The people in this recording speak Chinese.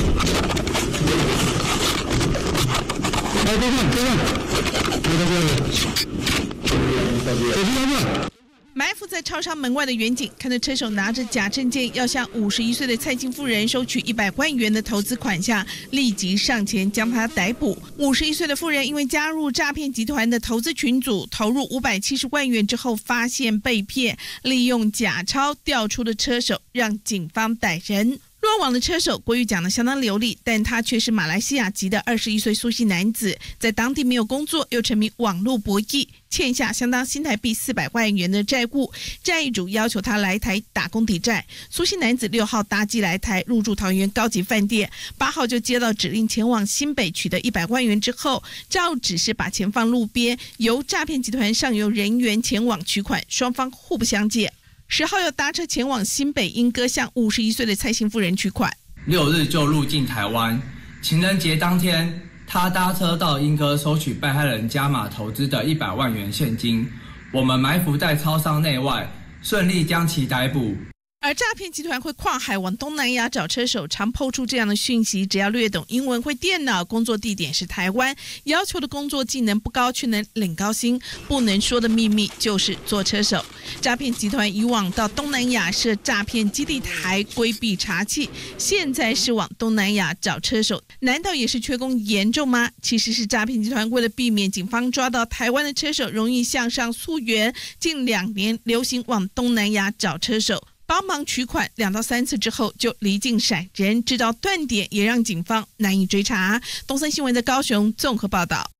埋伏在超商门外的远景，看着车手拿着假证件要向51岁的蔡姓妇人收取100万元的投资款项，立即上前将他逮捕。51岁的妇人因为加入诈骗集团的投资群组，投入570万元之后发现被骗，利用假钞调出的车手，让警方逮人。落网的车手国语讲得相当流利，但他却是马来西亚籍的21岁苏姓男子，在当地没有工作，又沉迷网络博弈，欠下相当新台币400万元的债务，债主要求他来台打工抵债。苏姓男子6号搭机来台，入住桃园高级饭店，8号就接到指令前往新北取得100万元之后，照指示把钱放路边，由诈骗集团上游人员前往取款，双方互不相见。10号又搭车前往新北莺歌向51岁的蔡姓妇人取款。 6日就入境台湾，情人节当天，他搭车到莺歌收取被害人加码投资的100万元现金。我们埋伏在超商内外，顺利将其逮捕。 而诈骗集团会跨海往东南亚找车手，常抛出这样的讯息：只要略懂英文、会电脑，工作地点是台湾，要求的工作技能不高，却能领高薪。不能说的秘密就是做车手。诈骗集团以往到东南亚设诈骗基地台，规避查缉，现在是往东南亚找车手，难道也是缺工严重吗？其实是诈骗集团为了避免警方抓到台湾的车手容易向上溯源，近2年流行往东南亚找车手。帮忙取款2到3次之后就离境闪人，制造断点，也让警方难以追查。东森新闻的高雄综合报道。